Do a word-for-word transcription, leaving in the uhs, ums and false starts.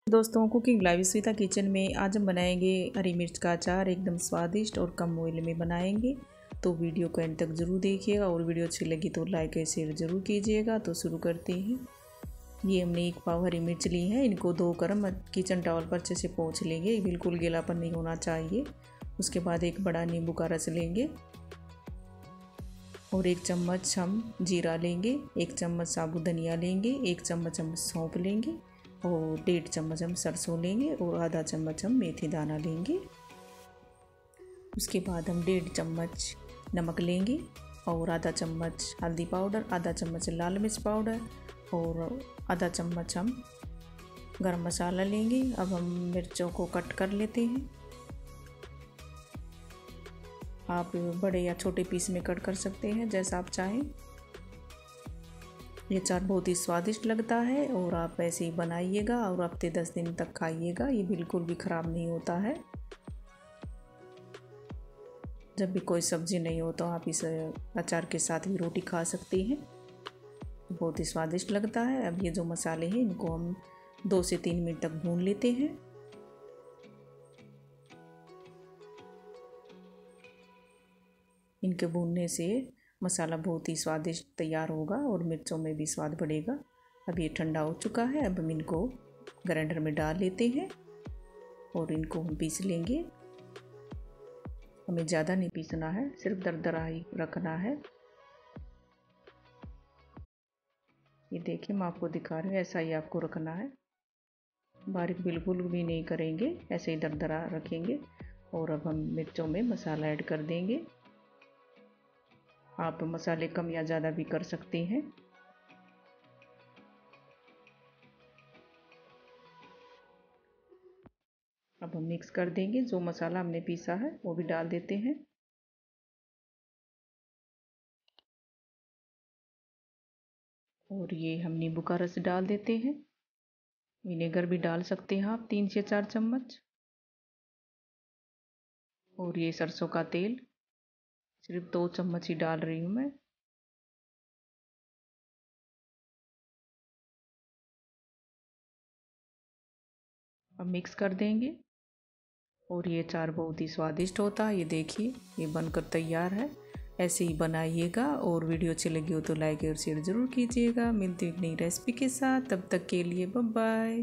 दोस्तों, cooking live स्विता kitchen में आज हम बनाएंगे हरी मिर्च का अचार। एकदम स्वादिष्ट और कम ऑयल में बनाएंगे, तो वीडियो को एंड तक ज़रूर देखिएगा। और वीडियो अच्छी लगी तो लाइक और शेयर ज़रूर कीजिएगा। तो शुरू करते हैं। ये हमने एक पाव हरी मिर्च ली है। इनको दो करम किचन टॉवल पर अच्छे से पोंछ लेंगे, बिल्कुल गीलापन नहीं होना चाहिए। उसके बाद एक बड़ा नींबू का रस लेंगे और एक चम्मच हम जीरा लेंगे, एक चम्मच साबुत धनिया लेंगे, एक चम्मच हम सौंफ लेंगे और डेढ़ चम्मच हम सरसों लेंगे और आधा चम्मच हम मेथी दाना लेंगे। उसके बाद हम डेढ़ चम्मच नमक लेंगे और आधा चम्मच हल्दी पाउडर, आधा चम्मच लाल मिर्च पाउडर और आधा चम्मच हम गरम मसाला लेंगे। अब हम मिर्चों को कट कर लेते हैं। आप बड़े या छोटे पीस में कट कर सकते हैं, जैसा आप चाहें। ये अचार बहुत ही स्वादिष्ट लगता है और आप ऐसे ही बनाइएगा और हफ्ते दस दिन तक खाइएगा। ये बिल्कुल भी ख़राब नहीं होता है। जब भी कोई सब्ज़ी नहीं हो तो आप इस अचार के साथ भी रोटी खा सकती हैं। बहुत ही स्वादिष्ट लगता है। अब ये जो मसाले हैं इनको हम दो से तीन मिनट तक भून लेते हैं। इनके भूनने से मसाला बहुत ही स्वादिष्ट तैयार होगा और मिर्चों में भी स्वाद बढ़ेगा। अब ये ठंडा हो चुका है। अब हम इनको ग्राइंडर में डाल लेते हैं और इनको हम पीस लेंगे। हमें ज़्यादा नहीं पीसना है, सिर्फ दरदरा ही रखना है। ये देखिए, मैं आपको दिखा रही हूँ, ऐसा ही आपको रखना है। बारीक बिल्कुल भी नहीं करेंगे, ऐसे ही दरदरा रखेंगे। और अब हम मिर्चों में मसाला ऐड कर देंगे। आप मसाले कम या ज़्यादा भी कर सकते हैं। अब हम मिक्स कर देंगे। जो मसाला हमने पीसा है वो भी डाल देते हैं। और ये हम नींबू का रस डाल देते हैं। विनेगर भी डाल सकते हैं आप, तीन से चार चम्मच। और ये सरसों का तेल सिर्फ दो चम्मच ही डाल रही हूँ मैं। अब मिक्स कर देंगे और ये अचार बहुत ही स्वादिष्ट होता है। ये देखिए, ये बनकर तैयार है। ऐसे ही बनाइएगा और वीडियो अच्छी लगी हो तो लाइक और शेयर ज़रूर कीजिएगा। मिलते हैं एक नई रेसिपी के साथ, तब तक के लिए बाय बाय।